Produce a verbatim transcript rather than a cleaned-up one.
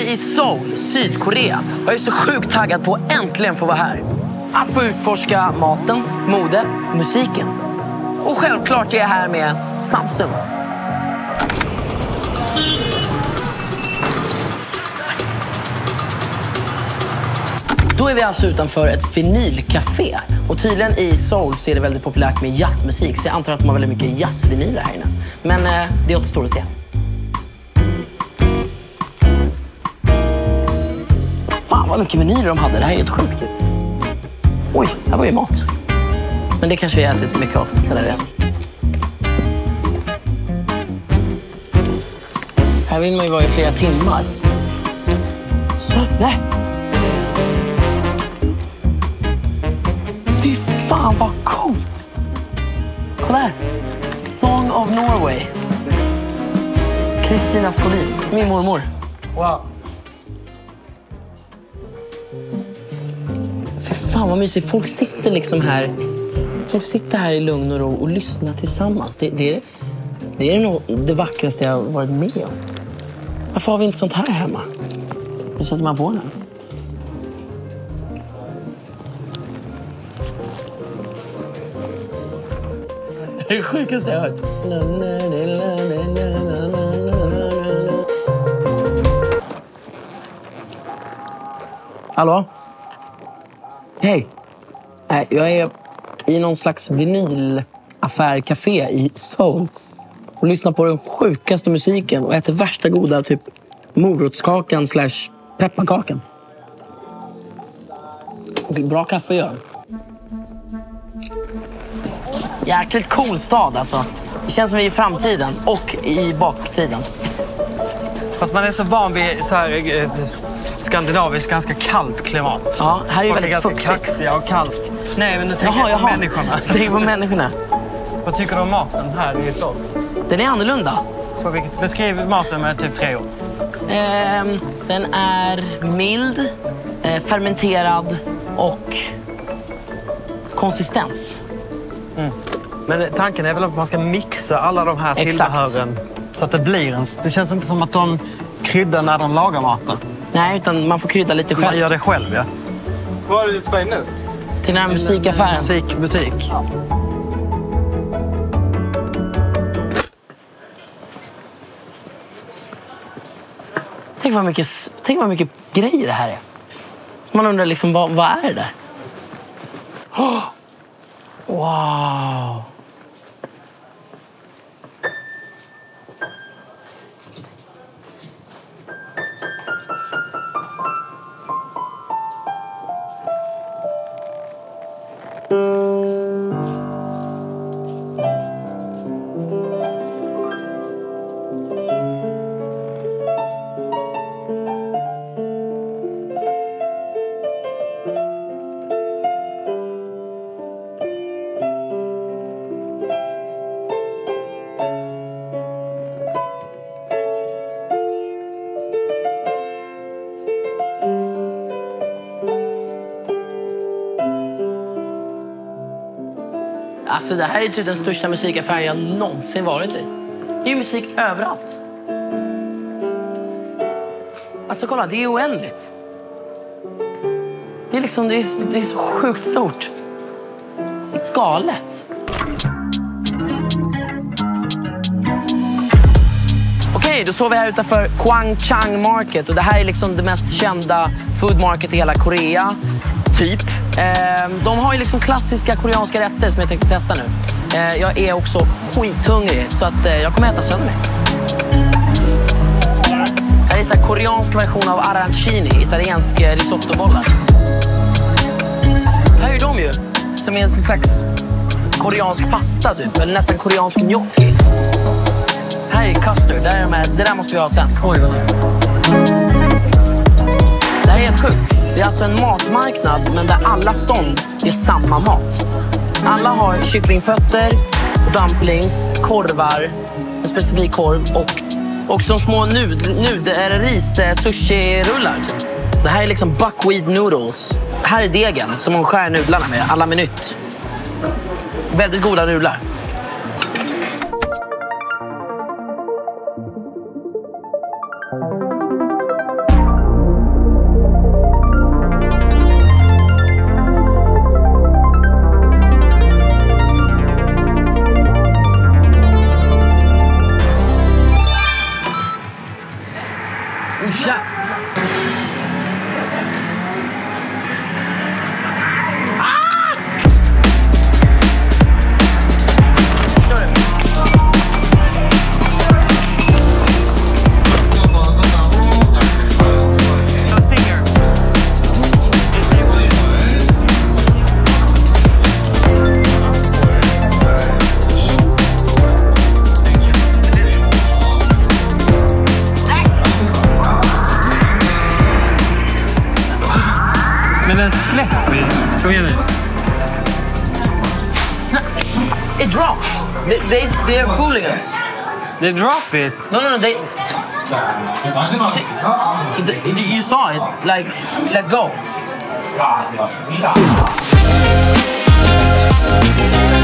vi i Seoul, Sydkorea. Jag är så sjukt taggad på att äntligen få vara här. Att få utforska maten, mode, musiken. Och självklart är jag här med Samsung. Då är vi alltså utanför ett vinylcafé. Och tydligen i Seoul så är det väldigt populärt med jazzmusik. Så jag antar att de har väldigt mycket jazzvinyler här inne. Men eh, det återstår att se. Fan vad mycket vinyler de hade. Det här är helt sjukt. Oj, här var ju mat. Men det kanske vi har ätit mycket av den här resan. Här vill man ju vara i flera timmar. Så, nej. Fy fan vad coolt. Kolla här. Song of Norway. Kristina Skolin, min mormor. Wow. För fan vad mysigt. Folk sitter liksom här. Folk sitter här i lugn och ro och lyssnar tillsammans. Det, det, är, det är nog det vackraste jag har varit med om. Varför har vi inte sånt här hemma? Nu sätter man på den. Det är det sjukaste jag har hört. Hallå? Hej. Jag är i någon slags vinylaffär-café i Seoul. Och lyssnar på den sjukaste musiken och äter värsta goda typ morotskakan slash pepparkakan. Bra kaffe gör. Jäkligt cool stad alltså. Det känns som vi är i framtiden och i baktiden. Fast man är så van vid så här eh, skandinaviskt ganska kallt klimat. Ja, här är ju folk väldigt är ganska fuktigt. kaxiga och kallt. Nej, men nu tänker Jaha, jag på jaha. människorna. Tänk på människorna. Vad tycker du om maten här i Seoul? Den är annorlunda. Så vilket, beskriv maten med typ tre ord. Ehm, den är mild, eh, fermenterad och konsistens. Mm. Men tanken är väl att man ska mixa alla de här tillbehören så att det blir en... Det känns inte som att de kryddar när de lagar maten. Nej, utan man får krydda lite själv. Man gör det själv, ja. Var är du på väg nu? Till den här musikaffären. Musikbutik. Ja. Tänk vad mycket, tänk vad mycket grejer det här är. Man undrar liksom, vad, vad är det? Oh! Wow! Alltså det här är typ den största musikaffären jag någonsin varit i. Det är ju musik överallt. Alltså kolla, det är oändligt. Det är liksom, det är, det är så sjukt stort. Det är galet. Okej, då står vi här utanför Gwangjang Market. Och det här är liksom det mest kända food market i hela Korea. Typ. De har ju liksom klassiska koreanska rätter som jag tänkte testa nu. Jag är också skithungrig så att jag kommer äta sönder mig. Det här är så här koreansk version av arancini, italiensk risottobollar. Här är de ju, som är en slags koreansk pasta typ, eller nästan koreansk gnocchi. Här är custard, där är de här, det där måste vi ha sen. Oj, vad nice. Det här är helt sjukt. Det är alltså en matmarknad, men där alla stånd är samma mat. Alla har kycklingfötter, dumplings, korvar, en specifik korv och också små nud, nud, eller ris, sushi-rullar. Typ. Det här är liksom buckwheat noodles. Här är degen som hon skär nudlarna med, alla minut. Väldigt goda nudlar. Släpp det. Kom igen nu. It drops. They, they, they're fooling us. They drop it. No, no, no. They. See, you saw it. Like, let go.